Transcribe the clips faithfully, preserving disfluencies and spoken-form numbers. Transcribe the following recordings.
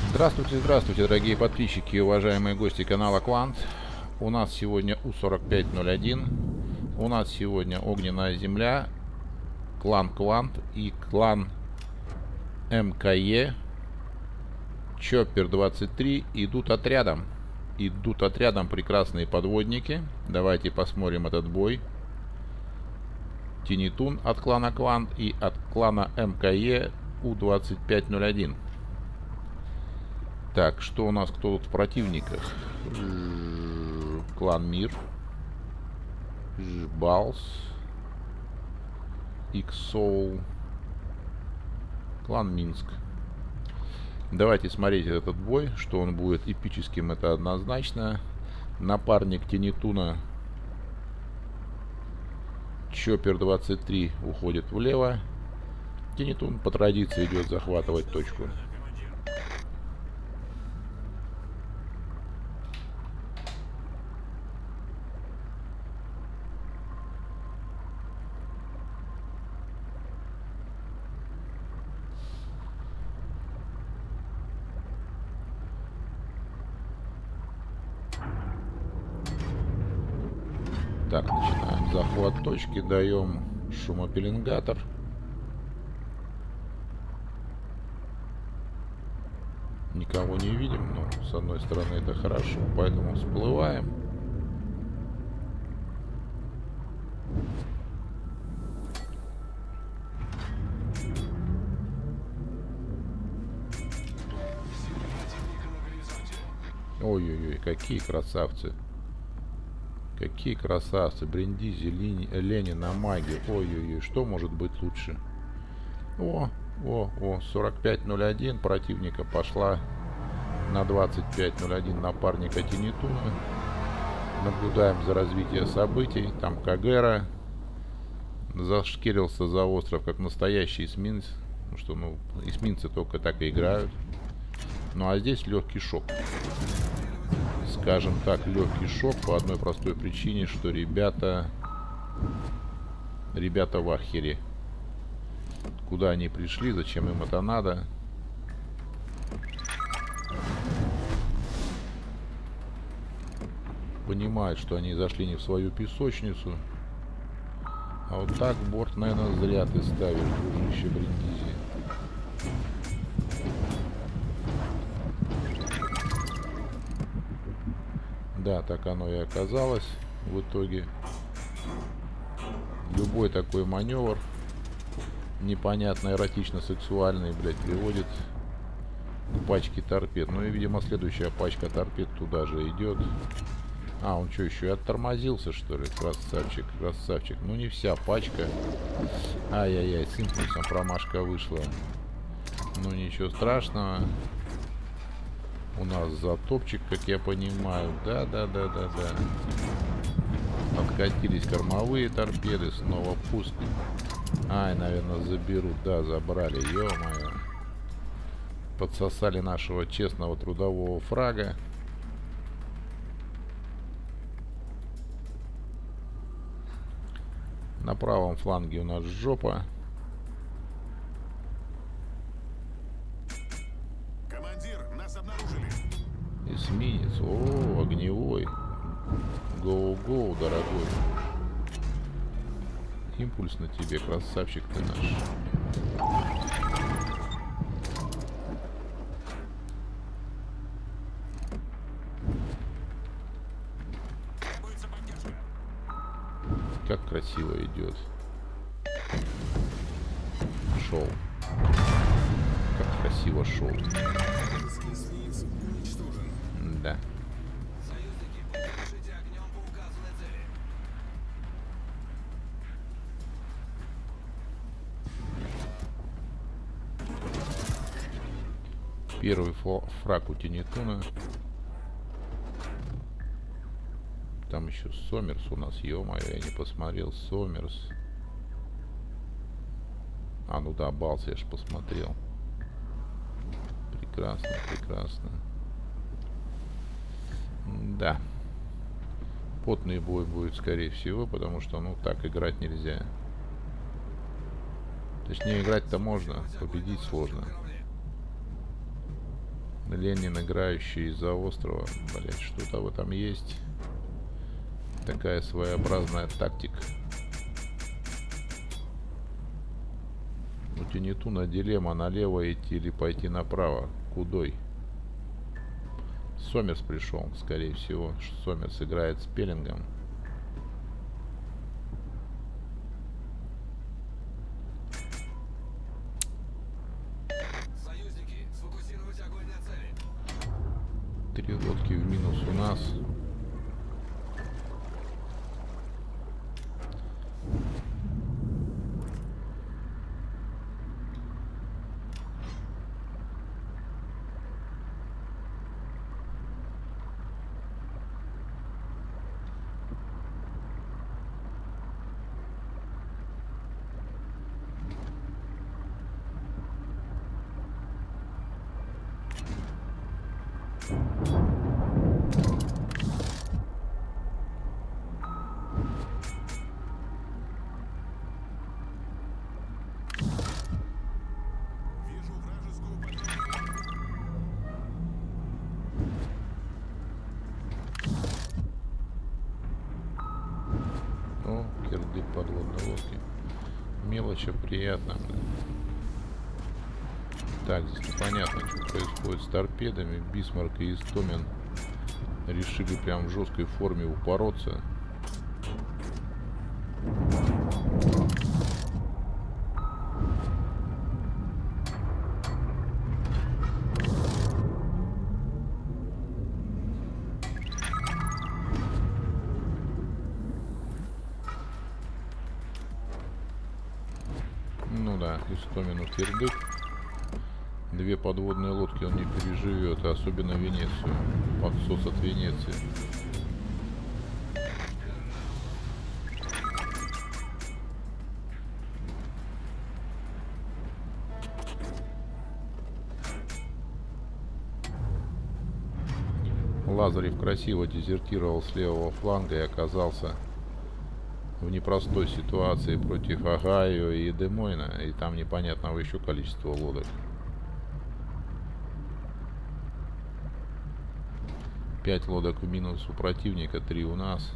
Здравствуйте, здравствуйте, дорогие подписчики и уважаемые гости канала Квант. У нас сегодня У сорок пять ноль один. У нас сегодня Огненная Земля, клан Квант и клан МКЕ. Чоппер двадцать три идут отрядом. Идут отрядом прекрасные подводники. Давайте посмотрим этот бой. Тинитун от клана Квант и от клана МКЕ У двадцать пять ноль один. Так, что у нас, кто тут в противниках? Клан Мир, Балс, Иксоул, клан Минск. Давайте смотреть этот бой, что он будет эпическим, это однозначно. Напарник Тинитуна Чоппер двадцать три уходит влево. Тинитун по традиции идет захватывать точку. Так, начинаем захват точки, даем шумопеленгатор. Никого не видим, но с одной стороны это хорошо, поэтому всплываем. Ой-ой-ой, какие красавцы. Какие красавцы. Бриндизи, Лени, Ленин на маге. Ой-ой-ой, что может быть лучше? О, о, о, сорок пять ноль один противника пошла на двадцать пять ноль один напарника Тинитуна. Наблюдаем за развитием событий. Там Кагера зашкерился за остров, как настоящий эсминец. Ну что, ну, эсминцы только так и играют. Ну а здесь легкий шок. Скажем так, легкий шок по одной простой причине, что ребята ребята в ахере. Куда они пришли, зачем им это надо? Понимают, что они зашли не в свою песочницу. А вот так борт, наверное, зря ты ставишь, дружище Бриндизи. Да, так оно и оказалось в итоге. Любой такой маневр непонятно эротично-сексуальный, блядь, приводит к пачке торпед. Ну и, видимо, следующая пачка торпед туда же идет. А, он что, еще и оттормозился, что ли? Красавчик, красавчик. Ну не вся пачка. Ай-яй-яй, с импульсом промашка вышла. Ну ничего страшного. У нас затопчик, как я понимаю. Да-да-да-да-да. Откатились кормовые торпеды. Снова пуск. Ай, наверное, заберут. Да, забрали. Ё-моё. Подсосали нашего честного трудового фрага. На правом фланге у нас жопа. Эсминец. О, огневой. Гоу-гоу, дорогой. Импульс на тебе, красавчик ты наш. Как красиво идет. Шел. Как красиво шел. Да. Первый фраг у Тинитуна. Там еще Сомерс у нас, ё-моё, я не посмотрел. Сомерс. А, ну да, Балс, я ж посмотрел. Прекрасно, прекрасно. Да. Потный бой будет, скорее всего, потому что, ну, так играть нельзя. Точнее, играть-то можно, победить сложно. Ленин, играющий из-за острова. Блять, что-то в этом есть. Такая своеобразная тактика. У Тинитуна дилемма: налево идти или пойти направо. Кудой? Сомерс пришел, скорее всего. Сомерс играет с Пеллингом. Союзники, сфокусировать огонь на цели. Три лодки в минус у нас. Вижу вражескую подмогу. О, кирдык подводной лодки. Мелочь, а приятно. Так, здесь непонятно, что происходит с торпедами. Бисмарк и Истомин решили прям в жесткой форме упороться. Ну да, Истомину кирдык. Две подводные лодки он не переживет, особенно Венецию. Подсос от Венеции. Лазарев красиво дезертировал с левого фланга и оказался в непростой ситуации против Огайо и Демойна, и там непонятного еще количества лодок. Пять лодок в минус у противника, три у нас.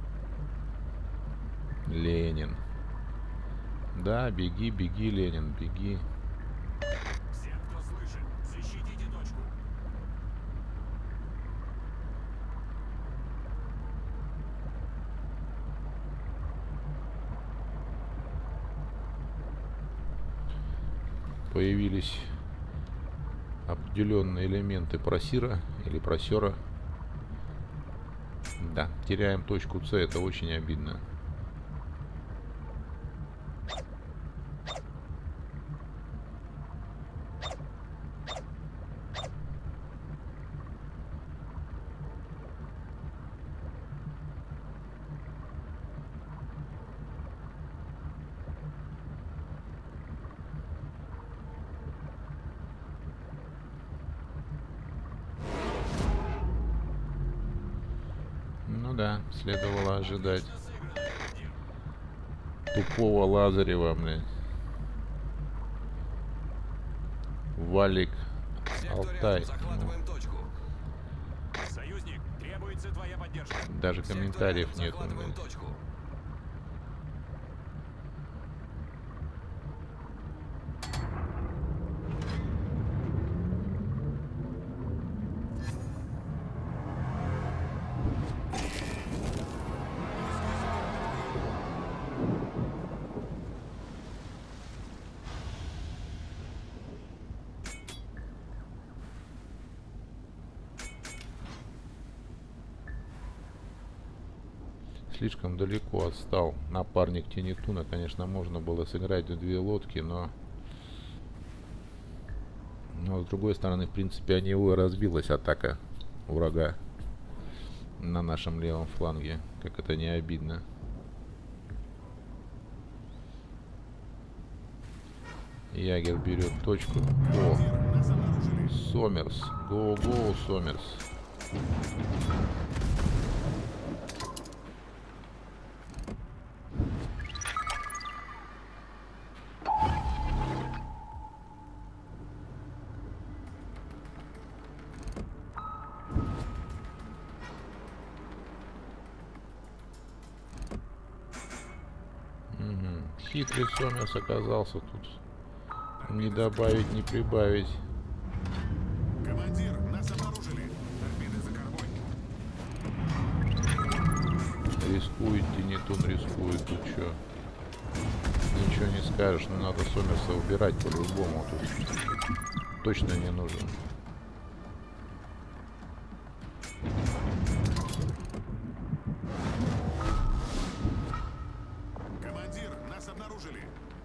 Ленин. Да, беги, беги, Ленин, беги. Все, кто слышит, защитите точку. Появились определенные элементы просира или просера. Да, теряем точку С, это очень обидно. Ну да, следовало ожидать тупого Лазарева, блядь. Валик Алтай. Захватываем точку. Союзник, требуется твоя поддержка. Ну, даже комментариев нет. Захватываем точку. Слишком далеко отстал напарник Тинитуна. Конечно, можно было сыграть две лодки, но... Но с другой стороны, в принципе, о него и разбилась атака врага на нашем левом фланге. Как это не обидно. Ягер берет точку. О, Сомерс. Гоу-гоу, Сомерс. хитрый Сомерс оказался тут. Не добавить, не прибавить. Командир, нас обнаружили. Торпеды за кормой. Рискует Тинитун, рискует. Тут что? Ничего не скажешь, но надо Сомерса убирать по-любому. Тут точно не нужен. Командир, нас обнаружили.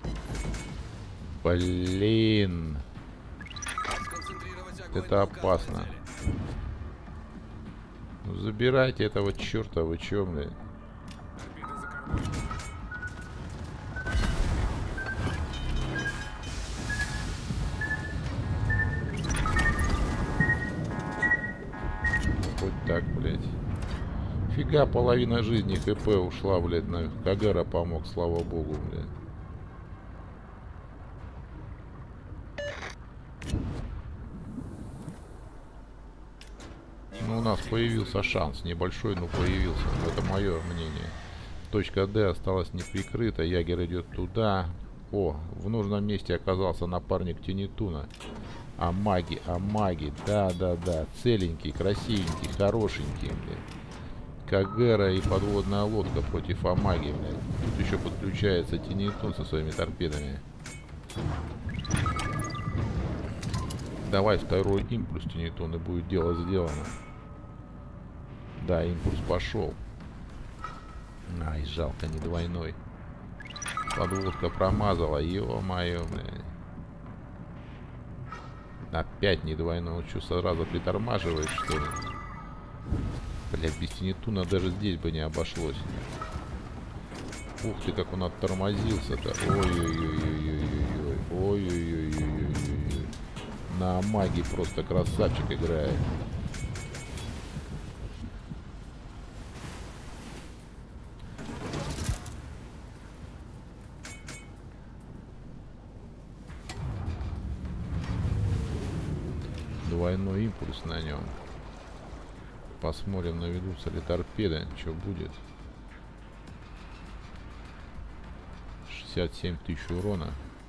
Блин. Сконцентрировать огонь Это на опасно. указанной цели. Ну, забирайте этого черта, вы чё, блядь? Торпеды за кормой. Хоть так, блядь. Фига, половина жизни ХП ушла, блядь, на Кагара помог, слава богу, блядь. Ну, у нас появился шанс, небольшой, но появился. Это мое мнение. Точка Д осталась не прикрыта, Ягер идет туда. О, в нужном месте оказался напарник Тинитуна. А маги, а маги, да-да-да, целенький, красивенький, хорошенький, блядь. Кагера и подводная лодка против Амаги, блядь. Тут еще подключается Тинитун со своими торпедами. Давай второй импульс, Тинитун, и будет дело сделано. Да, импульс пошел. Ай, жалко, не двойной. Подводка промазала, ё-моё, блядь. Опять не двойной. Он что, сразу притормаживает, что ли? Блядь, без Тинитуна даже здесь бы не обошлось. Ух ты, как он оттормозился-то. Ой-ой-ой-ой-ой-ой. Ой-ой-ой-ой-ой-ой. На маги просто красавчик играет. Двойной импульс на нем. Посмотрим, наведутся ли торпеды. Что будет? шестьдесят семь тысяч урона.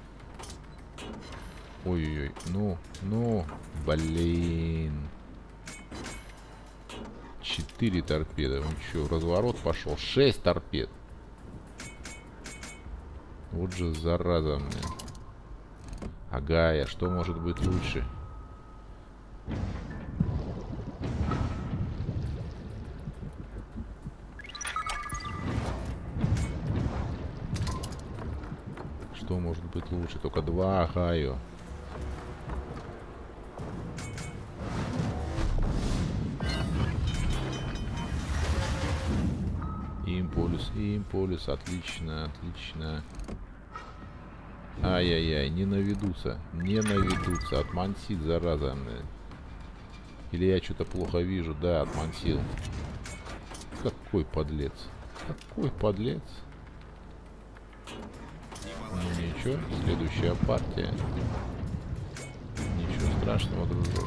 Ой-ой-ой. Ну, ну, блин. четыре торпеды. Он что, разворот пошел? шесть торпед. Вот же зараза мне. Агая, что может быть лучше? Что может быть лучше? Только два Агаю. Импульс, импульс. Отлично, отлично. Ай-яй-яй, не наведутся. Не наведутся. Отмансит, зараза. Или я что-то плохо вижу? Да, отмансил. Какой подлец. Какой подлец. Ну ничего, следующая партия. Ничего страшного, дружок.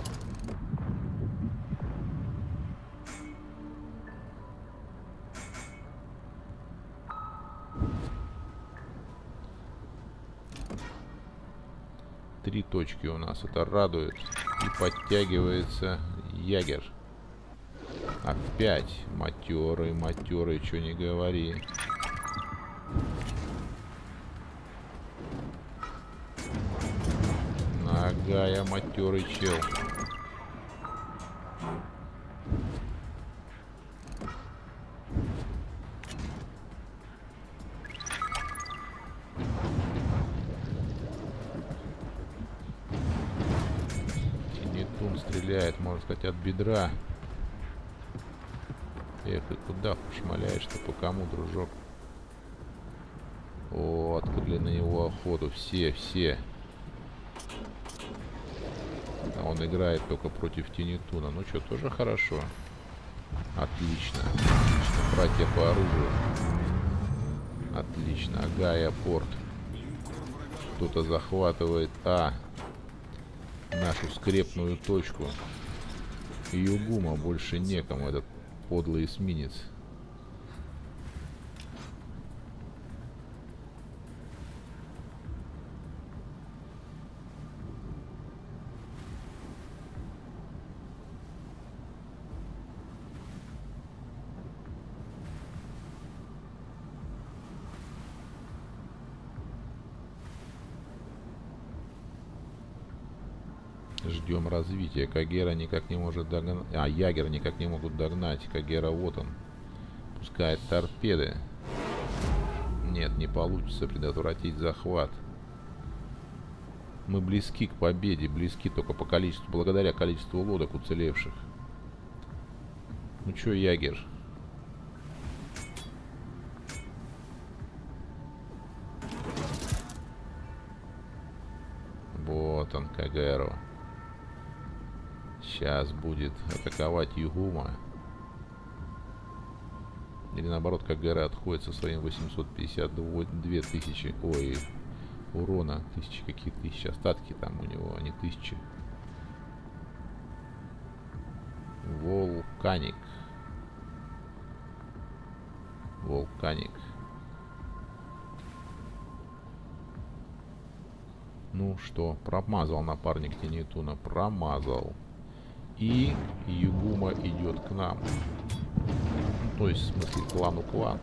Три точки у нас, это радует. И подтягивается Ягер. Опять матерый, матерый, что не говори. Нагая, матерый чел. Тинитун стреляет, можно сказать, от бедра. Эх, и куда шмаляешь-то, по кому, дружок? О, открыли на него охоту. Все, все. А он играет только против Тинитуна. Ну что, тоже хорошо. Отлично. Отлично. Братья по оружию. Отлично. Агая порт. Кто-то захватывает А. Нашу скрепную точку. Югума больше некому. Этот подлый эсминец. Ждем развития. Кагера никак не может догнать. А, Ягер никак не могут догнать. Кагера вот он. Пускает торпеды. Нет, не получится предотвратить захват. Мы близки к победе. Близки только по количеству. Благодаря количеству лодок уцелевших. Ну чё, Ягер? Вот он, Кагеро. Сейчас будет атаковать Югума. Или наоборот, Кагера отходит со своим восемьсот пятьдесят две тысячи. Ой, урона. Тысячи, какие тысячи? Остатки там у него, а не тысячи. Вулканик. Вулканик. Ну что, промазал напарник Тинитуна. Промазал. И Югума идет к нам. Ну, то есть, в смысле, к клану Квант.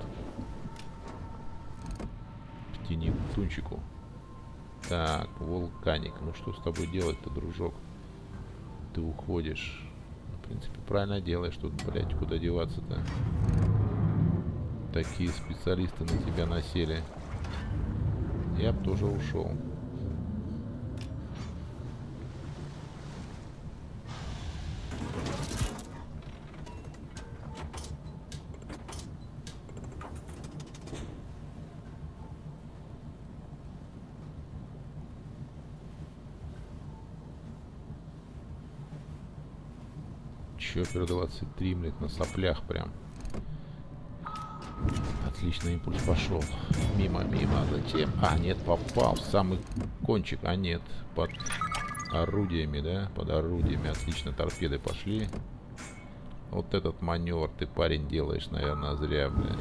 К Тинитунчику. Так, Вулканик. Ну что с тобой делать-то, дружок? Ты уходишь. В принципе, правильно делаешь. Тут, блядь, куда деваться-то? Такие специалисты на тебя насели. Я бы тоже ушел. Чоппер двадцать три, блядь, на соплях прям. Отличный импульс пошел. Мимо, мимо. Затем... А, нет, попал в самый кончик. А, нет, под орудиями, да? Под орудиями. Отлично, торпеды пошли. Вот этот маневр ты, парень, делаешь, наверное, зря, блядь.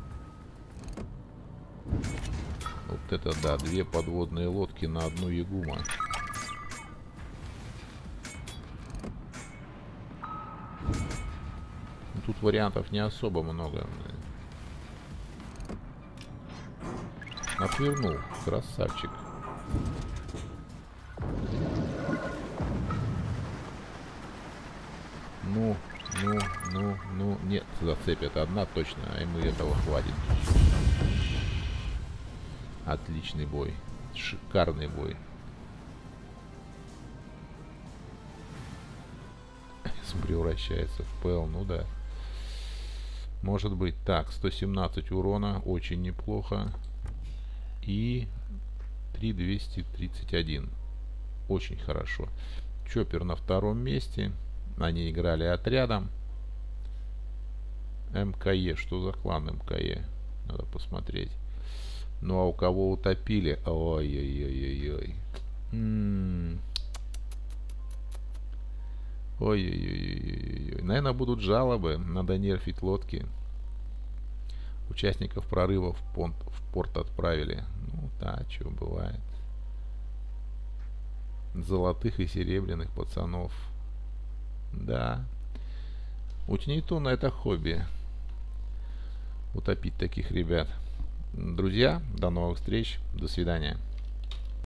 Вот это да, две подводные лодки на одну Югума. Тут вариантов не особо много. Отвернул. Красавчик. Ну, ну, ну, ну. Нет, зацепят. Одна точно. А ему этого хватит. Отличный бой. Шикарный бой. Превращается в ПЛ. Ну да. Может быть. Так, сто семнадцать урона. Очень неплохо. И три тысячи двести тридцать один. Очень хорошо. Чоппер на втором месте. Они играли отрядом. МКЕ. Что за клан МКЕ? Надо посмотреть. Ну а у кого утопили? Ой-ой-ой-ой-ой. Ой-ой-ой-ой-ой. Наверное, будут жалобы. Надо нерфить лодки. Участников прорыва в, понт, в порт отправили. Ну да, что бывает. Золотых и серебряных пацанов. Да. У Тинитуна это хобби. Утопить таких ребят. Друзья, до новых встреч. До свидания.